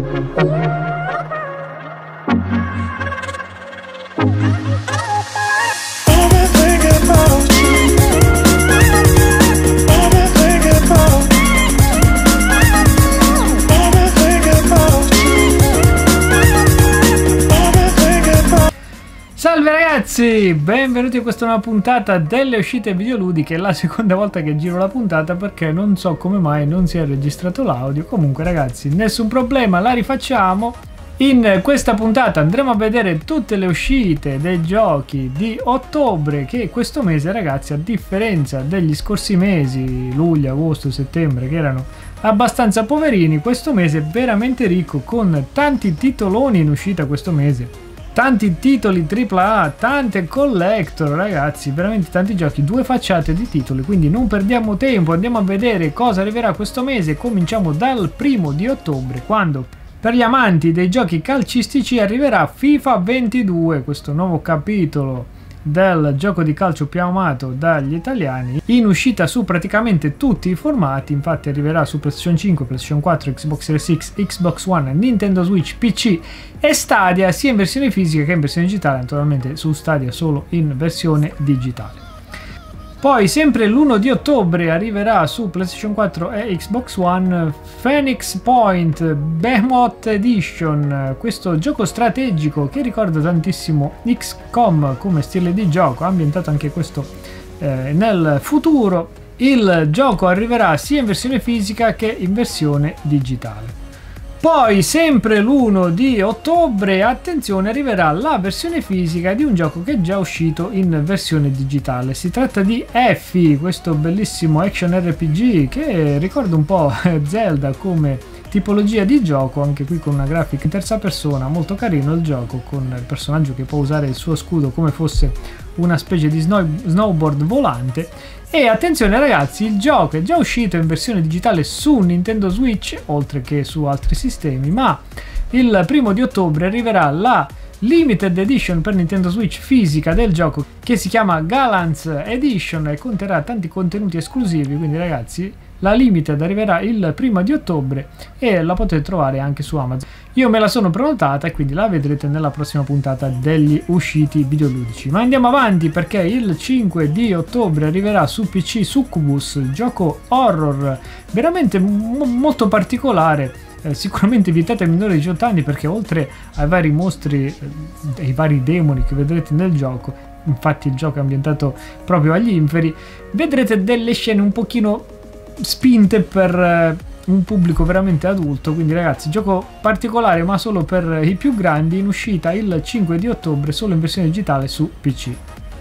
Salve ragazzi, benvenuti a questa nuova puntata delle uscite videoludiche. È la seconda volta che giro la puntata perché non so come mai non si è registrato l'audio. Comunque ragazzi, nessun problema, la rifacciamo. In questa puntata andremo a vedere tutte le uscite dei giochi di ottobre, che questo mese ragazzi, a differenza degli scorsi mesi, luglio, agosto, settembre, che erano abbastanza poverini, questo mese è veramente ricco con tanti titoloni in uscita questo mese. Tanti titoli AAA, tante collector ragazzi, veramente tanti giochi, due facciate di titoli, quindi non perdiamo tempo, andiamo a vedere cosa arriverà questo mese. Cominciamo dal 1° di ottobre, quando per gli amanti dei giochi calcistici arriverà FIFA 22, questo nuovo capitolo del gioco di calcio più amato dagli italiani, in uscita su praticamente tutti i formati. Infatti arriverà su PlayStation 5, PlayStation 4, Xbox Series X, Xbox One, Nintendo Switch, PC e Stadia, sia in versione fisica che in versione digitale, naturalmente su Stadia solo in versione digitale. Poi sempre l'1 di ottobre arriverà su PlayStation 4 e Xbox One Phoenix Point Behemoth Edition, questo gioco strategico che ricorda tantissimo XCOM come stile di gioco, ambientato anche questo nel futuro. Il gioco arriverà sia in versione fisica che in versione digitale. Poi sempre l'1 di ottobre, attenzione, arriverà la versione fisica di un gioco che è già uscito in versione digitale. Si tratta di Effie, questo bellissimo action RPG che ricorda un po' Zelda come tipologia di gioco, anche qui con una grafica in terza persona, molto carino il gioco, con il personaggio che può usare il suo scudo come fosse una specie di snowboard volante. E attenzione ragazzi, il gioco è già uscito in versione digitale su Nintendo Switch, oltre che su altri sistemi, ma il 1° di ottobre arriverà la Limited Edition per Nintendo Switch fisica del gioco, che si chiama Gallants Edition e conterrà tanti contenuti esclusivi, quindi ragazzi la Limited arriverà il 1° di ottobre e la potete trovare anche su Amazon. Io me la sono prenotata e quindi la vedrete nella prossima puntata degli usciti videoludici. Ma andiamo avanti, perché il 5 di ottobre arriverà su PC Succubus, gioco horror veramente molto particolare. Sicuramente vietato ai minori di 18 anni, perché oltre ai vari mostri e ai vari demoni che vedrete nel gioco, infatti il gioco è ambientato proprio agli inferi, vedrete delle scene un pochino spinte per un pubblico veramente adulto. Quindi ragazzi, gioco particolare ma solo per i più grandi, in uscita il 5 di ottobre solo in versione digitale su PC.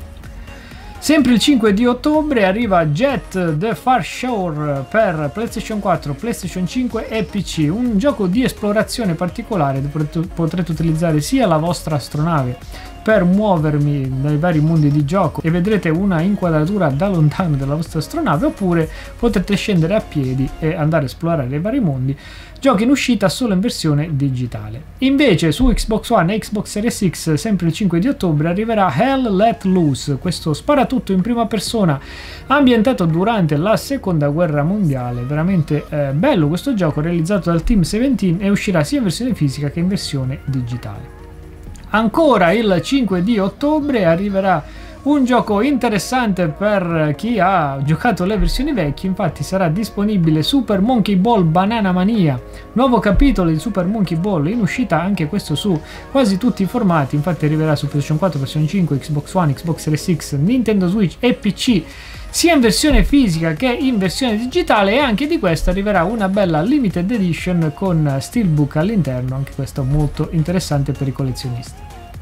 Sempre il 5 di ottobre arriva Jet the Far Shore per PlayStation 4, PlayStation 5 e PC, un gioco di esplorazione particolare dove potrete utilizzare sia la vostra astronave per muovermi nei vari mondi di gioco e vedrete una inquadratura da lontano della vostra astronave, oppure potete scendere a piedi e andare a esplorare i vari mondi. Giochi in uscita solo in versione digitale. Invece su Xbox One e Xbox Series X, sempre il 5 di ottobre, arriverà Hell Let Loose, questo sparatutto in prima persona ambientato durante la seconda guerra mondiale. Veramente bello questo gioco, realizzato dal Team 17, e uscirà sia in versione fisica che in versione digitale. Ancora il 5 di ottobre arriverà un gioco interessante per chi ha giocato le versioni vecchie. Infatti sarà disponibile Super Monkey Ball Banana Mania, nuovo capitolo di Super Monkey Ball, in uscita anche questo su quasi tutti i formati. Infatti arriverà su PlayStation 4, PlayStation 5, Xbox One, Xbox Series X, Nintendo Switch e PC, sia in versione fisica che in versione digitale, e anche di questa arriverà una bella limited edition con steelbook all'interno, anche questo molto interessante per i collezionisti.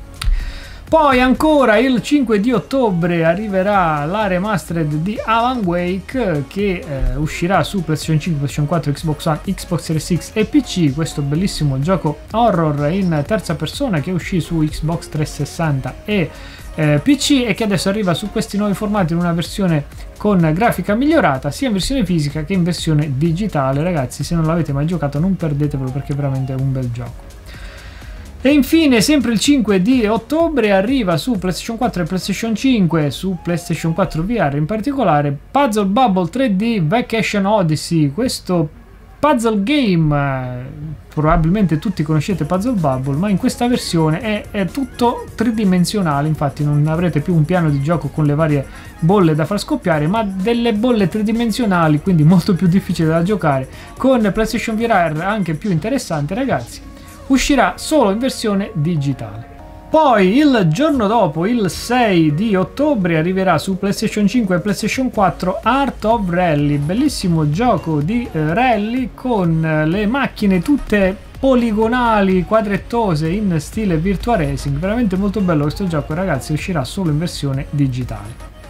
Poi ancora il 5 di ottobre arriverà la remastered di Alan Wake, che uscirà su PlayStation 5, PlayStation 4, Xbox One, Xbox Series X e PC, questo bellissimo gioco horror in terza persona che uscì su Xbox 360 e PC, e che adesso arriva su questi nuovi formati in una versione con grafica migliorata sia in versione fisica che in versione digitale. Ragazzi, se non l'avete mai giocato non perdetevelo, perché è veramente un bel gioco. E infine sempre il 5 di ottobre arriva su PlayStation 4 e PlayStation 5, su PlayStation 4 VR in particolare, Puzzle Bubble 3D Vacation Odyssey, questo Puzzle game, probabilmente tutti conoscete Puzzle Bubble, ma in questa versione è tutto tridimensionale, infatti non avrete più un piano di gioco con le varie bolle da far scoppiare, ma delle bolle tridimensionali, quindi molto più difficile da giocare, con PlayStation VR anche più interessante, ragazzi. Uscirà solo in versione digitale. Poi il giorno dopo, il 6 di ottobre, arriverà su PlayStation 5 e PlayStation 4 Art of Rally, bellissimo gioco di rally con le macchine tutte poligonali, quadrettose in stile Virtua Racing. Veramente molto bello questo gioco, ragazzi, uscirà solo in versione digitale.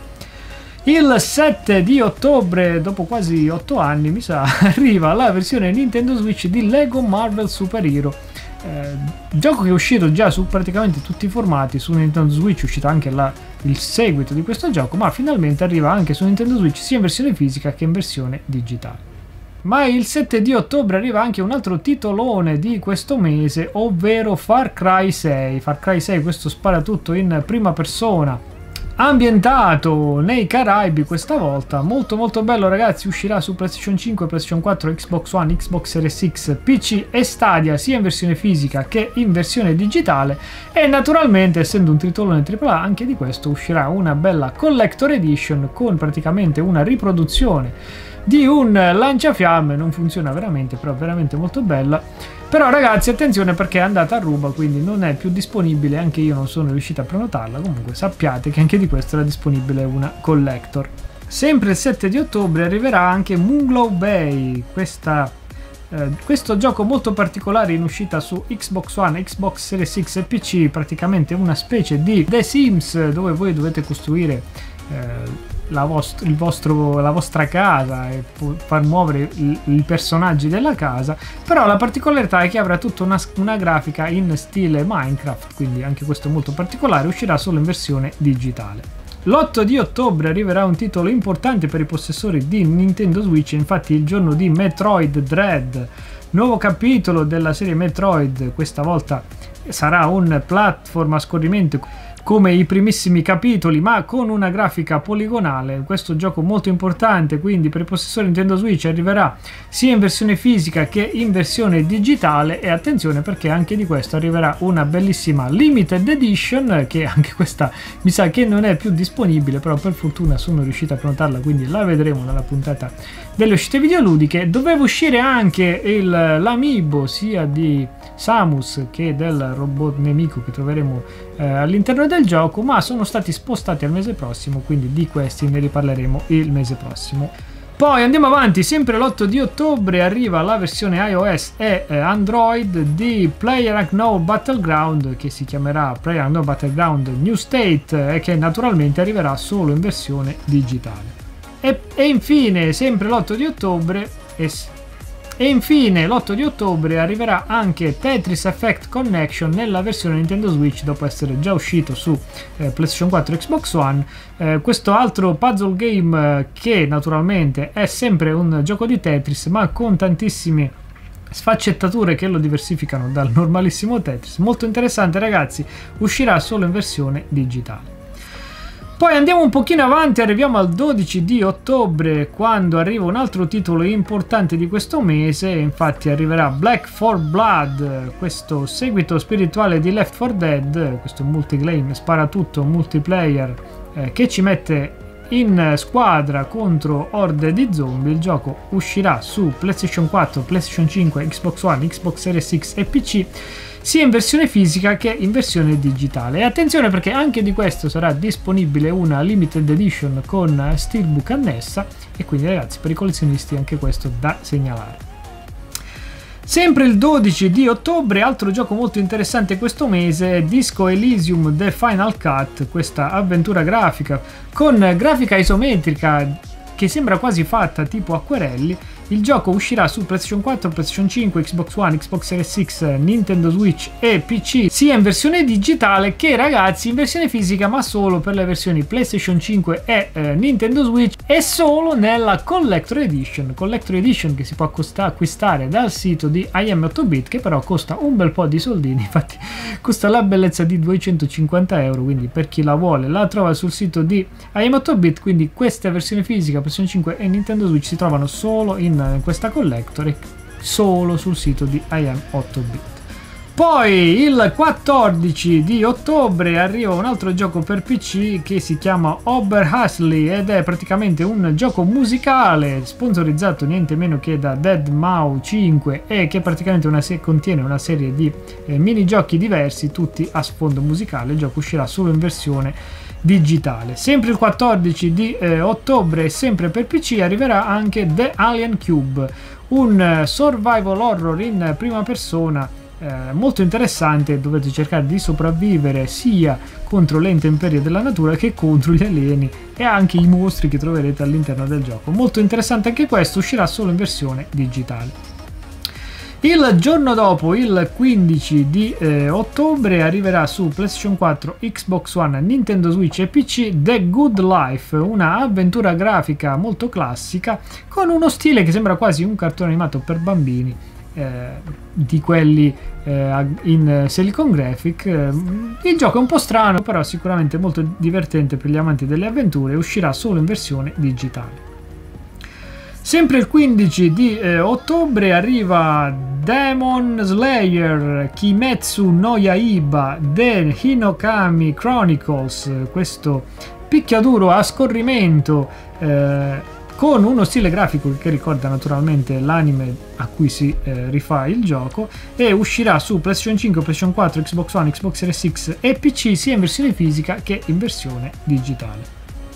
Il 7 di ottobre, dopo quasi 8 anni mi sa, arriva la versione Nintendo Switch di Lego Marvel Super Hero. Gioco che è uscito già su praticamente tutti i formati. Su Nintendo Switch è uscito anche il seguito di questo gioco, ma finalmente arriva anche su Nintendo Switch sia in versione fisica che in versione digitale. Ma il 7 di ottobre arriva anche un altro titolone di questo mese, ovvero Far Cry 6. Far Cry 6, questo sparatutto in prima persona, ambientato nei Caraibi questa volta, molto molto bello, ragazzi. Uscirà su PlayStation 5, PlayStation 4, Xbox One, Xbox Series X, PC e Stadia, sia in versione fisica che in versione digitale. E naturalmente, essendo un titolone AAA, anche di questo uscirà una bella Collector Edition con praticamente una riproduzione di un lanciafiamme. Non funziona veramente, però è veramente molto bella. Però ragazzi, attenzione, perché è andata a ruba, quindi non è più disponibile, anche io non sono riuscito a prenotarla. Comunque sappiate che anche di questo era disponibile una collector. Sempre il 7 di ottobre arriverà anche Moonglow Bay, questo gioco molto particolare in uscita su Xbox One, Xbox Series X e PC, praticamente una specie di The Sims dove voi dovete costruire la vostra casa e far muovere i personaggi della casa. Però la particolarità è che avrà tutta una grafica in stile Minecraft, quindi anche questo è molto particolare. Uscirà solo in versione digitale. L'8 di ottobre arriverà un titolo importante per i possessori di Nintendo Switch, infatti il giorno di Metroid Dread, nuovo capitolo della serie Metroid. Questa volta sarà un platform a scorrimento come i primissimi capitoli, ma con una grafica poligonale. Questo gioco molto importante, quindi per i possessori Nintendo Switch arriverà sia in versione fisica che in versione digitale. E attenzione, perché anche di questo arriverà una bellissima Limited Edition, che anche questa mi sa che non è più disponibile, però per fortuna sono riuscito a prenotarla, quindi la vedremo nella puntata delle uscite videoludiche. Doveva uscire anche l'amiibo sia di Samus che del robot nemico che troveremo all'interno del gioco, ma sono stati spostati al mese prossimo, quindi di questi ne riparleremo il mese prossimo. Poi andiamo avanti, sempre l'8 di ottobre arriva la versione iOS e Android di PlayerUnknown Battleground, che si chiamerà PlayerUnknown Battleground New State e che naturalmente arriverà solo in versione digitale. E infine, sempre l'8 di ottobre arriverà anche Tetris Effect Connection nella versione Nintendo Switch, dopo essere già uscito su PlayStation 4 e Xbox One. Questo altro puzzle game che naturalmente è sempre un gioco di Tetris, ma con tantissime sfaccettature che lo diversificano dal normalissimo Tetris. Molto interessante, ragazzi, uscirà solo in versione digitale. Poi andiamo un pochino avanti, arriviamo al 12 di ottobre, quando arriva un altro titolo importante di questo mese. Infatti arriverà Black 4 Blood, questo seguito spirituale di Left 4 Dead, questo multiplayer sparatutto multiplayer che ci mette in squadra contro orde di zombie. Il gioco uscirà su PlayStation 4, PlayStation 5, Xbox One, Xbox Series X e PC, sia in versione fisica che in versione digitale. E attenzione, perché anche di questo sarà disponibile una limited edition con steelbook annessa, e quindi ragazzi, per i collezionisti anche questo da segnalare. Sempre il 12 di ottobre, altro gioco molto interessante questo mese, Disco Elysium The Final Cut, questa avventura grafica con grafica isometrica che sembra quasi fatta tipo acquerelli. Il gioco uscirà su PlayStation 4, PlayStation 5, Xbox One, Xbox Series X, Nintendo Switch e PC, sia in versione digitale che, ragazzi, in versione fisica, ma solo per le versioni PlayStation 5 e Nintendo Switch, e solo nella Collector Edition che si può acquistare dal sito di IM8bit, che però costa un bel po' di soldini. Infatti costa la bellezza di 250 euro, quindi per chi la vuole la trova sul sito di IM8bit. Quindi queste versioni fisica, PlayStation 5 e Nintendo Switch si trovano solo in questa collector, solo sul sito di IM8bit. Poi il 14 di ottobre arriva un altro gioco per PC che si chiama Oberhasli ed è praticamente un gioco musicale sponsorizzato niente meno che da Deadmau 5 e che praticamente contiene una serie di minigiochi diversi, tutti a sfondo musicale. Il gioco uscirà solo in versione digitale. Sempre il 14 di ottobre, sempre per PC, arriverà anche The Alien Cube, un survival horror in prima persona molto interessante. Dovete cercare di sopravvivere sia contro le intemperie della natura che contro gli alieni e anche i mostri che troverete all'interno del gioco. Molto interessante anche questo, uscirà solo in versione digitale. Il giorno dopo, il 15 di ottobre, arriverà su PlayStation 4, Xbox One, Nintendo Switch e PC The Good Life, una avventura grafica molto classica con uno stile che sembra quasi un cartone animato per bambini, di quelli in Silicon Graphic. Il gioco è un po' strano, però sicuramente molto divertente per gli amanti delle avventure e uscirà solo in versione digitale. Sempre il 15 di ottobre arriva Demon Slayer Kimetsu no Yaiba The Hinokami Chronicles, questo picchiaduro a scorrimento con uno stile grafico che ricorda naturalmente l'anime a cui si rifà il gioco, e uscirà su PlayStation 5, PlayStation 4, Xbox One, Xbox Series X e PC sia in versione fisica che in versione digitale.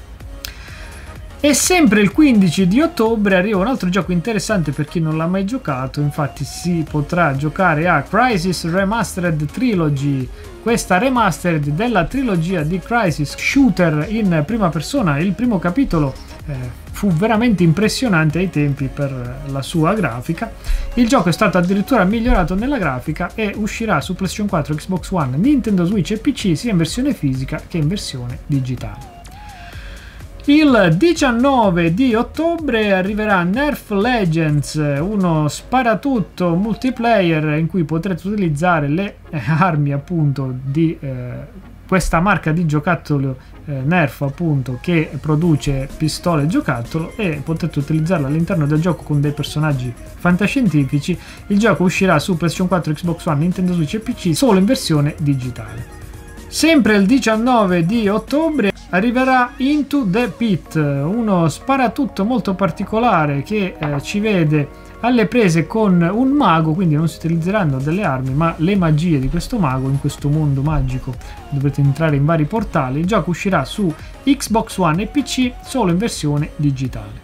E sempre il 15 di ottobre arriva un altro gioco interessante per chi non l'ha mai giocato. Infatti si potrà giocare a Crysis Remastered Trilogy, questa remastered della trilogia di Crysis shooter in prima persona. Il primo capitolo fu veramente impressionante ai tempi per la sua grafica. Il gioco è stato addirittura migliorato nella grafica e uscirà su PlayStation 4, Xbox One, Nintendo Switch e PC sia in versione fisica che in versione digitale. Il 19 di ottobre arriverà Nerf Legends, uno sparatutto multiplayer in cui potrete utilizzare le armi appunto di questa marca di giocattolo Nerf appunto, che produce pistole giocattolo, e potete utilizzarla all'interno del gioco con dei personaggi fantascientifici. Il gioco uscirà su PlayStation 4, Xbox One, Nintendo Switch e PC solo in versione digitale. Sempre il 19 di ottobre arriverà Into the Pit, uno sparatutto molto particolare che ci vede alle prese con un mago, quindi non si utilizzeranno delle armi ma le magie di questo mago in questo mondo magico. Dovrete entrare in vari portali. Il gioco uscirà su Xbox One e PC solo in versione digitale.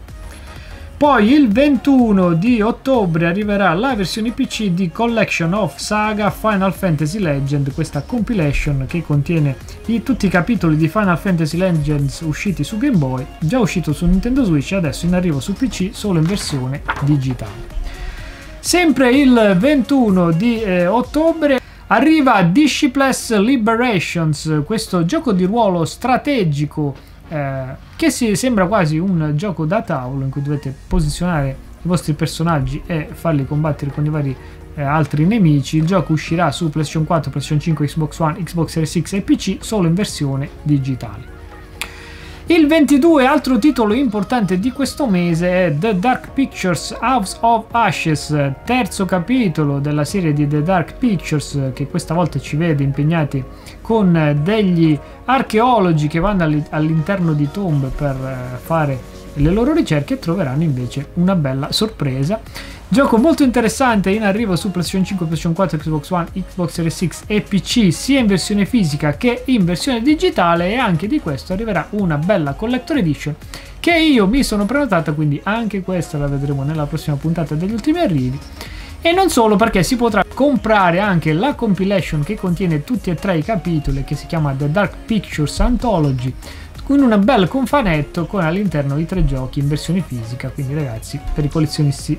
Poi il 21 di ottobre arriverà la versione PC di Collection of Saga Final Fantasy Legend, questa compilation che contiene tutti i capitoli di Final Fantasy Legends usciti su Game Boy, già uscito su Nintendo Switch e adesso in arrivo su PC solo in versione digitale. Sempre il 21 di ottobre arriva Disciples Liberations, questo gioco di ruolo strategico che sembra quasi un gioco da tavolo in cui dovete posizionare i vostri personaggi e farli combattere con i vari altri nemici. Il gioco uscirà su PlayStation 4, PlayStation 5, Xbox One, Xbox Series X e PC solo in versione digitale. Il 22, altro titolo importante di questo mese, è The Dark Pictures House of Ashes, terzo capitolo della serie di The Dark Pictures, che questa volta ci vede impegnati con degli archeologi che vanno all'interno di tombe per fare le loro ricerche e troveranno invece una bella sorpresa. Gioco molto interessante, in arrivo su PlayStation 5, PlayStation 4, Xbox One, Xbox Series X e PC sia in versione fisica che in versione digitale, e anche di questo arriverà una bella Collector Edition che io mi sono prenotata, quindi anche questa la vedremo nella prossima puntata degli ultimi arrivi. E non solo, perché si potrà comprare anche la compilation che contiene tutti e tre i capitoli, che si chiama The Dark Pictures Anthology, con un bel cofanetto con all'interno i 3 giochi in versione fisica. Quindi ragazzi, per i collezionisti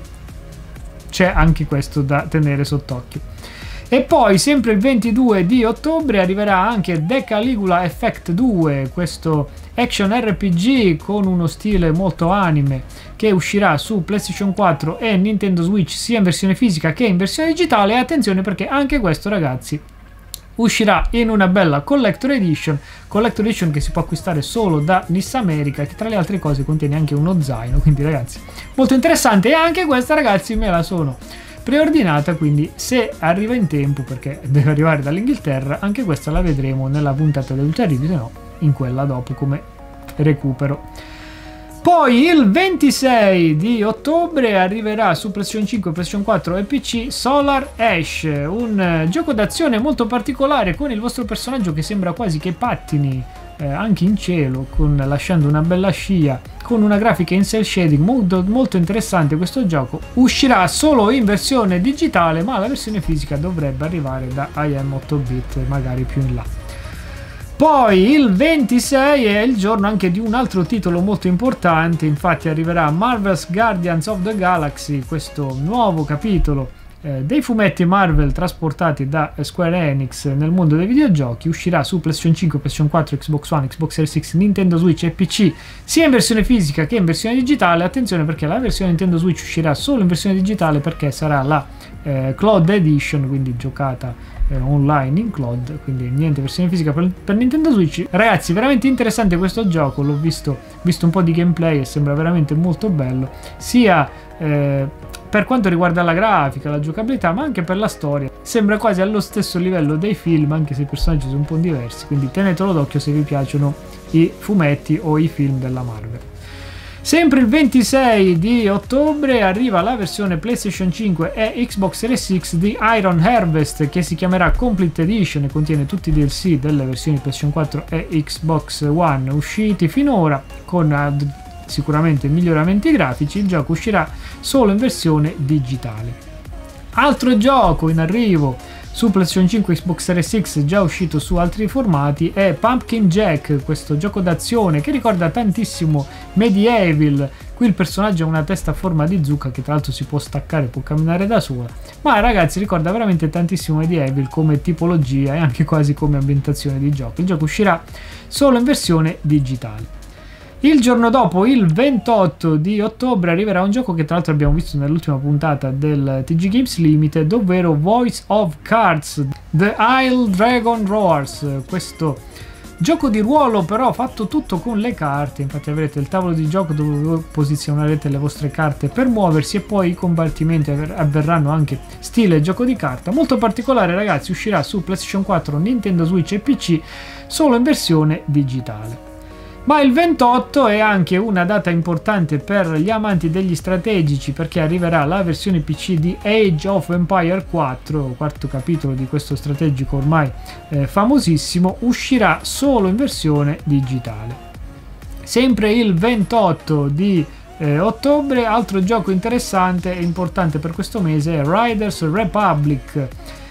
c'è anche questo da tenere sott'occhio. E poi sempre il 22 di ottobre arriverà anche The Caligula Effect 2, questo action RPG con uno stile molto anime, che uscirà su PlayStation 4 e Nintendo Switch sia in versione fisica che in versione digitale. E attenzione, perché anche questo ragazzi uscirà in una bella Collector Edition che si può acquistare solo da NIS America, che tra le altre cose contiene anche uno zaino. Quindi ragazzi, molto interessante. E anche questa ragazzi me la sono preordinata, quindi se arriva in tempo, perché deve arrivare dall'Inghilterra, anche questa la vedremo nella puntata dell'Ultra Review, se no in quella dopo come recupero. Poi il 26 di ottobre arriverà su PlayStation 5, PlayStation 4 e PC Solar Ash, un gioco d'azione molto particolare con il vostro personaggio che sembra quasi che pattini anche in cielo, lasciando una bella scia, con una grafica in cel shading molto, molto interessante. Questo gioco uscirà solo in versione digitale, ma la versione fisica dovrebbe arrivare da IM 8-bit, magari più in là. Poi il 26 è il giorno anche di un altro titolo molto importante, infatti arriverà Marvel's Guardians of the Galaxy, questo nuovo capitolo dei fumetti Marvel trasportati da Square Enix nel mondo dei videogiochi. Uscirà su PlayStation 5, PlayStation 4, Xbox One, Xbox Series X, Nintendo Switch e PC, sia in versione fisica che in versione digitale. Attenzione, perché la versione Nintendo Switch uscirà solo in versione digitale, perché sarà la Cloud Edition, quindi giocata online in cloud, quindi niente versione fisica per Nintendo Switch. Ragazzi, veramente interessante questo gioco, l'ho visto un po' di gameplay e sembra veramente molto bello, sia per quanto riguarda la grafica, la giocabilità, ma anche per la storia. Sembra quasi allo stesso livello dei film, anche se i personaggi sono un po' diversi, quindi tenetelo d'occhio se vi piacciono i fumetti o i film della Marvel. Sempre il 26 di ottobre arriva la versione PlayStation 5 e Xbox Series X di Iron Harvest, che si chiamerà Complete Edition e contiene tutti i DLC delle versioni PlayStation 4 e Xbox One usciti finora, con sicuramente miglioramenti grafici. Il gioco uscirà solo in versione digitale. Altro gioco in arrivo su PlayStation 5 e Xbox Series X, già uscito su altri formati, è Pumpkin Jack, questo gioco d'azione che ricorda tantissimo Medieval. Qui il personaggio ha una testa a forma di zucca che tra l'altro si può staccare, può camminare da sola, ma ragazzi ricorda veramente tantissimo Medieval come tipologia e anche quasi come ambientazione di gioco. Il gioco uscirà solo in versione digitale. Il giorno dopo, il 28 di ottobre, arriverà un gioco che tra l'altro abbiamo visto nell'ultima puntata del TG Games Limited, ovvero Voice of Cards, The Isle Dragon Roars. Questo gioco di ruolo però fatto tutto con le carte, infatti avrete il tavolo di gioco dove posizionerete le vostre carte per muoversi, e poi i combattimenti avverranno anche stile gioco di carta. Molto particolare, ragazzi, uscirà su PlayStation 4, Nintendo Switch e PC solo in versione digitale. Ma il 28 è anche una data importante per gli amanti degli strategici, perché arriverà la versione PC di Age of Empire 4, quarto capitolo di questo strategico ormai famosissimo, uscirà solo in versione digitale. Sempre il 28 di ottobre, altro gioco interessante e importante per questo mese è Riders Republic,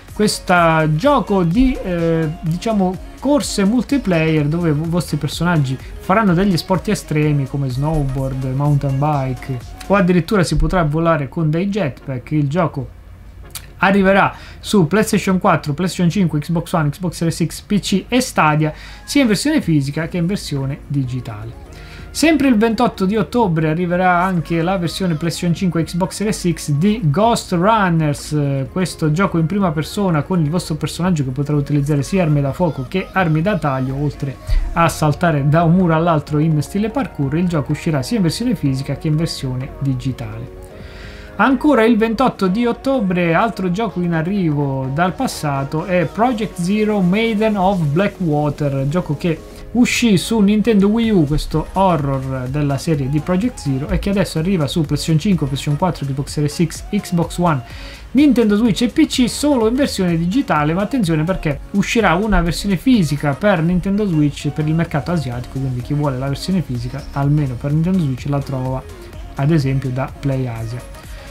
questo gioco di diciamo corse multiplayer dove i vostri personaggi faranno degli sport estremi come snowboard, mountain bike, o addirittura si potrà volare con dei jetpack. Il gioco arriverà su PlayStation 4, PlayStation 5, Xbox One, Xbox Series X, PC e Stadia, sia in versione fisica che in versione digitale. Sempre il 28 di ottobre arriverà anche la versione PlayStation 5 e Xbox Series X di Ghost Runners, questo gioco in prima persona con il vostro personaggio che potrà utilizzare sia armi da fuoco che armi da taglio, oltre a saltare da un muro all'altro in stile parkour. Il gioco uscirà sia in versione fisica che in versione digitale. Ancora il 28 di ottobre, altro gioco in arrivo dal passato è Project Zero Maiden of Blackwater, gioco che uscì su Nintendo Wii U, questo horror della serie di Project Zero, e che adesso arriva su PlayStation 5, PlayStation 4, Xbox Series X, Xbox One, Nintendo Switch e PC solo in versione digitale. Ma attenzione, perché uscirà una versione fisica per Nintendo Switch per il mercato asiatico, quindi chi vuole la versione fisica almeno per Nintendo Switch la trova ad esempio da Play Asia.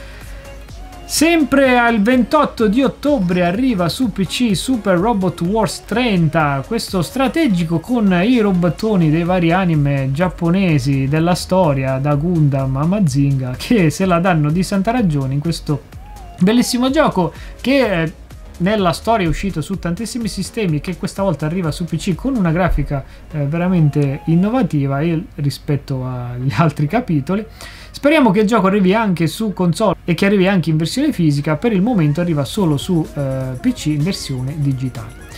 Sempre al 28 di ottobre arriva su PC Super Robot Wars 30, questo strategico con i robottoni dei vari anime giapponesi della storia, da Gundam a Mazinga, che se la danno di santa ragione in questo bellissimo gioco che nella storia è uscito su tantissimi sistemi, che questa volta arriva su PC con una grafica veramente innovativa rispetto agli altri capitoli. Speriamo che il gioco arrivi anche su console e che arrivi anche in versione fisica. Per il momento arriva solo su PC in versione digitale.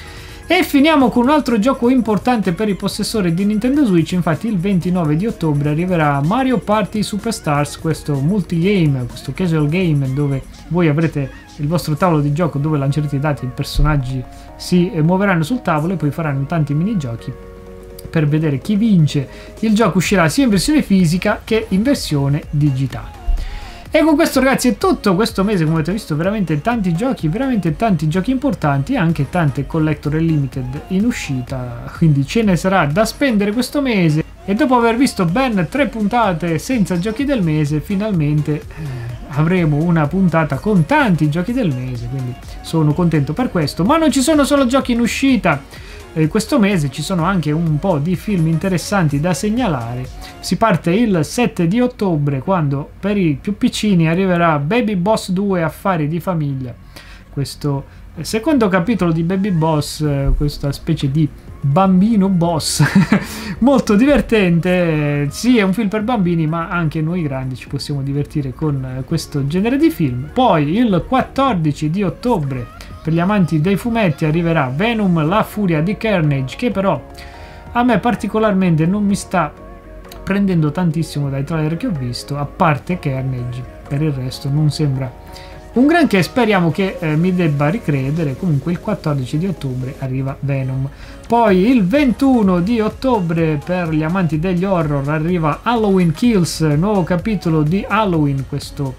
E finiamo con un altro gioco importante per i possessori di Nintendo Switch. Infatti il 29 di ottobre arriverà Mario Party Superstars, questo multigame, questo casual game dove voi avrete il vostro tavolo di gioco dove lancerete i dati, i personaggi si muoveranno sul tavolo e poi faranno tanti minigiochi per vedere chi vince. Il gioco uscirà sia in versione fisica che in versione digitale. E con questo ragazzi è tutto. Questo mese, come avete visto, veramente tanti giochi importanti e anche tante collector e limited in uscita, quindi ce ne sarà da spendere questo mese. E dopo aver visto ben 3 puntate senza giochi del mese, finalmente avremo una puntata con tanti giochi del mese, quindi sono contento per questo. Ma non ci sono solo giochi in uscita. Questo mese ci sono anche un po' di film interessanti da segnalare. Si parte il 7 di ottobre, quando per i più piccini arriverà Baby Boss 2 Affari di famiglia. Questo secondo capitolo di Baby Boss, questa specie di bambino boss molto divertente. Sì, è un film per bambini, ma anche noi grandi ci possiamo divertire con questo genere di film. Poi il 14 di ottobre per gli amanti dei fumetti arriverà Venom, la furia di Carnage, che però a me particolarmente non mi sta prendendo tantissimo dai trailer che ho visto, a parte Carnage. Per il resto non sembra un granché, speriamo che mi debba ricredere. Comunque il 14 di ottobre arriva Venom. Poi il 21 di ottobre per gli amanti degli horror arriva Halloween Kills, nuovo capitolo di Halloween, questo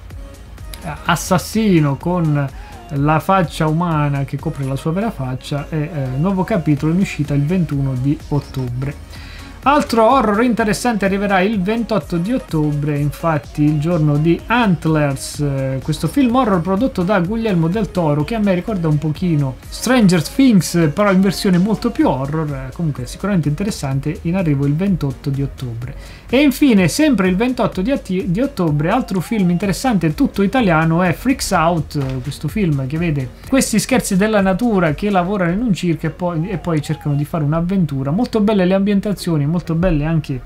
assassino con la faccia umana che copre la sua vera faccia. E nuovo capitolo in uscita il 21 di ottobre. Altro horror interessante arriverà il 28 di ottobre, infatti il giorno di Antlers, questo film horror prodotto da Guillermo del Toro, che a me ricorda un pochino Stranger Things, però in versione molto più horror. Comunque sicuramente interessante, in arrivo il 28 di ottobre. E infine, sempre il 28 di ottobre, altro film interessante tutto italiano è Freaks Out, questo film che vede questi scherzi della natura che lavorano in un circo e poi cercano di fare un'avventura. Molto belle le ambientazioni, molto belle anche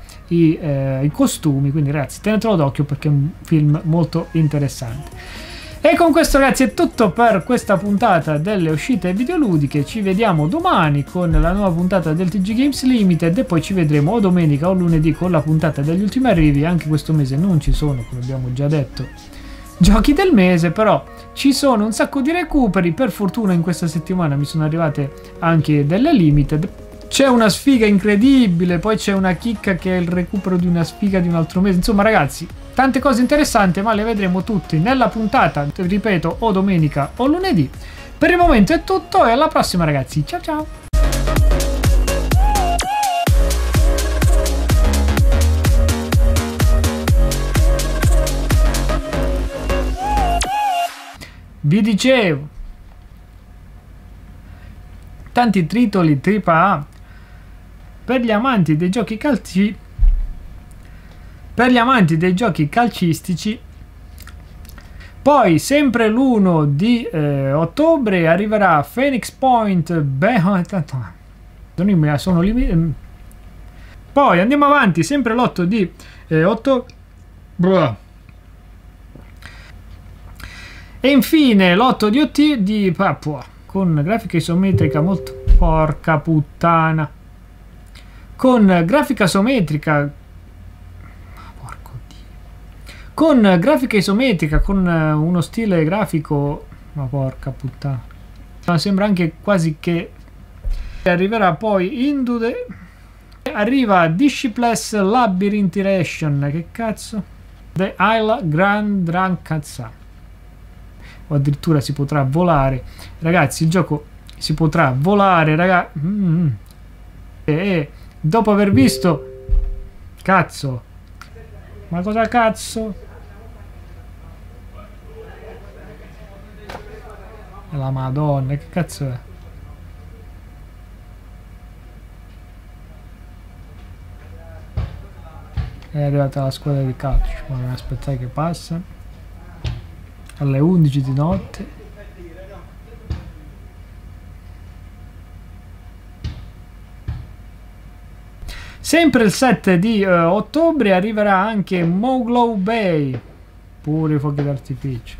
i costumi, quindi ragazzi tenetelo d'occhio perché è un film molto interessante. E con questo ragazzi è tutto per questa puntata delle uscite videoludiche. Ci vediamo domani con la nuova puntata del TG Games Limited e poi ci vedremo o domenica o lunedì con la puntata degli ultimi arrivi. Anche questo mese non ci sono, come abbiamo già detto, giochi del mese, però ci sono un sacco di recuperi. Per fortuna in questa settimana mi sono arrivate anche delle limited. C'è una sfiga incredibile, poi c'è una chicca che è il recupero di una sfiga di un altro mese. Insomma ragazzi, tante cose interessanti, ma le vedremo tutte nella puntata, ripeto, o domenica o lunedì. Per il momento è tutto e alla prossima ragazzi, ciao ciao! Vi dicevo, tanti titoli AAA per gli amanti dei giochi calcistici. Poi sempre l'1 di ottobre arriverà Phoenix Point. Poi andiamo avanti, sempre l'8 di ottobre. E infine l'8 di Papua con grafica isometrica molto... Porca puttana! Con grafica isometrica, porco Dio, con grafica isometrica, con uno stile grafico, ma porca puttana, sembra anche quasi che arriverà poi Indude, arriva Discipless Labyrinth Ration, che cazzo, The Isle Grand Drankazza, o addirittura si potrà volare, ragazzi, il gioco si potrà volare, ragazzi, e dopo aver visto, cazzo, ma cosa cazzo? La Madonna, che cazzo è? È arrivata la squadra di calcio, aspettate che passa, alle 11 di notte. Sempre il 7 di ottobre arriverà anche Moglow Bay, pure i fuochi d'artificio.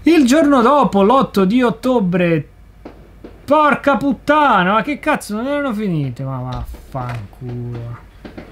Il giorno dopo, l'8 di ottobre. Porca puttana, ma che cazzo, non erano finite? Ma vaffanculo.